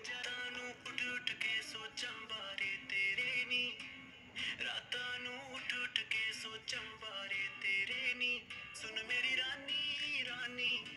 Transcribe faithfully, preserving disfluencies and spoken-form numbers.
जरा नू उठ उठ के सोचम बारे तेरे नी, रातां नू उठ उठ के सोचम बारे तेरे नी। सुन मेरी रानी रानी